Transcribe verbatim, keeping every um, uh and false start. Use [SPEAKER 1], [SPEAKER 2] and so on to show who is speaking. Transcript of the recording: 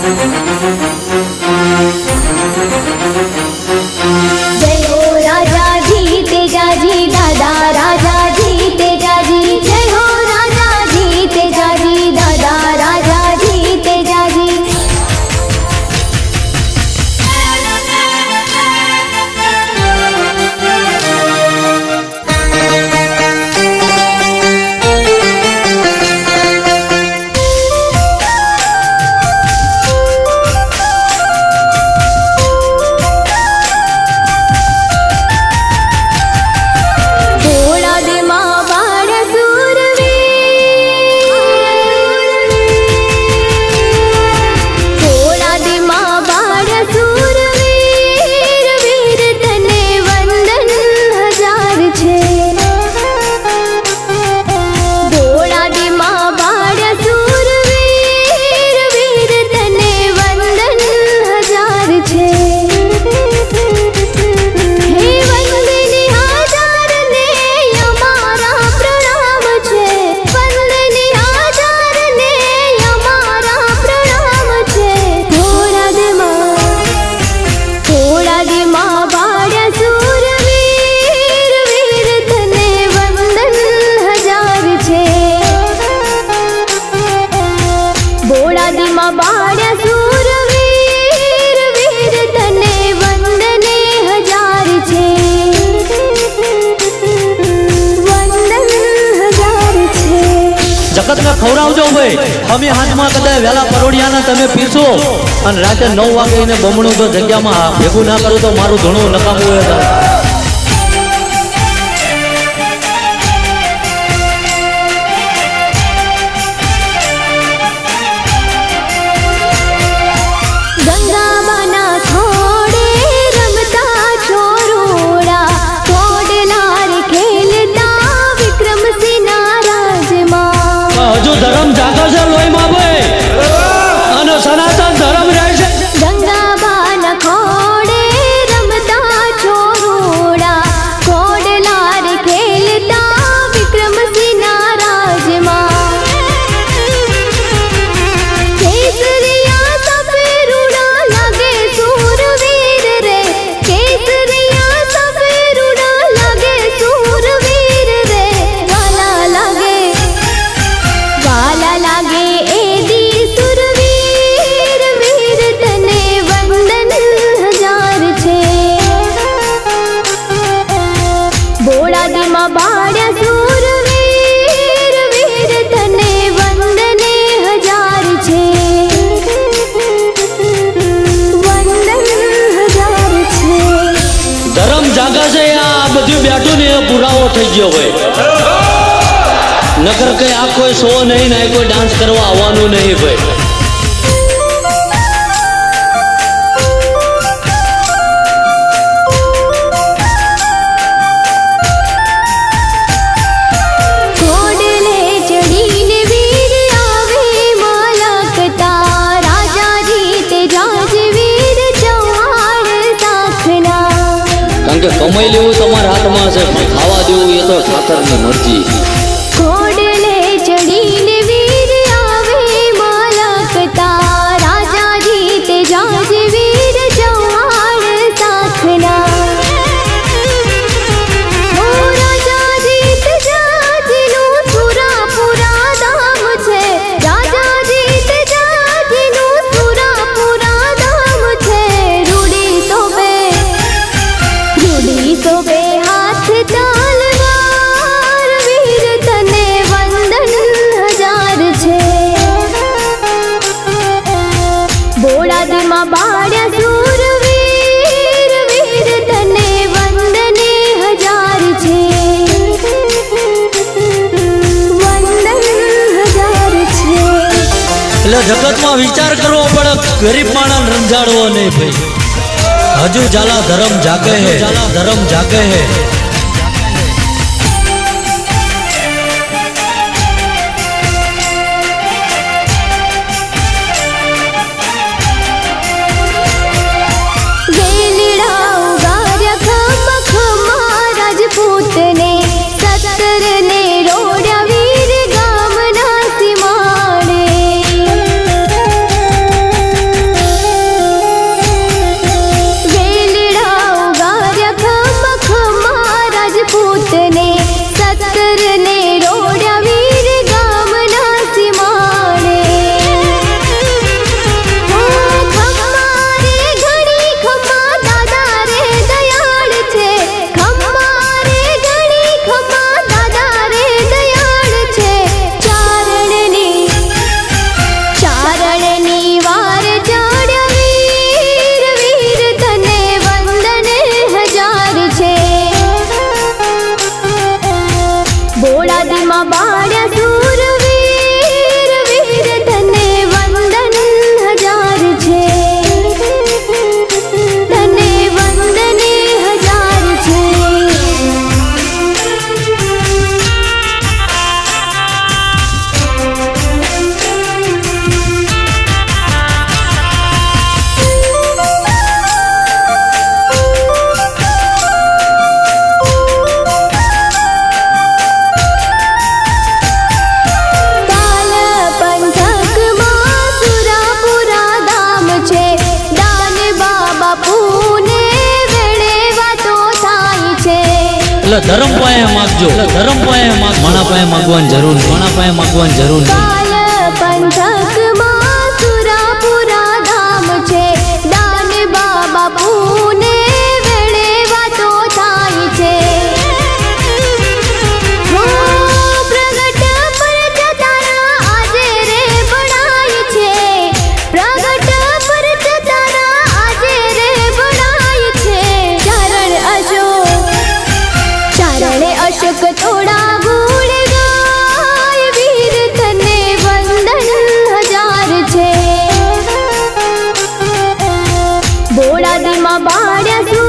[SPEAKER 1] जगत में खवरावजो भाई अमी हाथ में कदाच वेला परोड़िया ने तमे पीसो और राते नौ वागे ने बमणो तो जग्या में भेगू ना करो तो मारू धणो नकामो है। धर्म जागो से लोई मां भाई अने सनातन धर्म रहे छे।
[SPEAKER 2] गंगा बान खोड़े रमता छोरोड़ा कोडलार खेलता विक्रम सिंह राजमा केसरिया सफेरुड़ा लगे सूरवीर रे केसरिया सफेरुड़ा लगे सूरवीर रे वाला लगे वाला लागे एदी सुरवीर वीर तने वंदन हजार छे बोड़ा दिमा बाड़ा सुरवीर वीर तने वंदने हजार छे वंदन हजार छे।
[SPEAKER 1] धर्म जागा से आ बधु बैठो ने पुरावो થઈ ગયો હોય नगर के आ कोई शो नहीं ना कोई डांस करवा आवानू नहीं भाई।
[SPEAKER 2] कोडले चढ़ीने वीर आवे मालकता राजा जीते राजवीर चौहान साखना
[SPEAKER 1] कारण के कमाई लेवू तमार हाथ में से खावा देवू ये तो ठाकर की मर्जी।
[SPEAKER 2] कोडले चढ़ीने वीर आवे मालकता राजा जीते राजवीर चौहान साखना ओ राजा जीत जाजनु सुरापुरा धाम छे राजा जीत जाजनु सुरापुरा धाम छे रूड़ी सोबे रूड़ी सोबे हाथ तालवार वीर तने वंदन हजार छे बोड़ा दिमा बाड़ा सूरवीर वीर तने वंदने हजार छे वंदन हजार छे।
[SPEAKER 1] એટલે જગતમાં વિચાર કરવો પડે ગરીબ માણસ રંજાડવો નહીં ભાઈ હજુ जाला धर्म जागे है जाला धर्म जागे है।
[SPEAKER 2] राजपूत ने सत्तर ने रोड़ा वीर गाम ना सिमाड़े
[SPEAKER 1] ધર્મ પાયે માગજો, એટલે ધર્મ પાયે માગ, માણા પાયે માગવાની જરૂર, માણા પાયે માગવાની જરૂર
[SPEAKER 2] કાલ પંથકમાં સુરાપુરા ધામ છે, દાન બાબા પૂને વેળે વાતો થાય છે. પ્રગટ પર જતારા આજે રે બનાય છે, પ્રગટ પર જતારા આજે રે બનાય છે. ચરણ અશોક ચરણે અશોક થોડા ગુણ ગાય, વીર તને વંદન હજાર છે. બોડાદીમાં બાળ્યા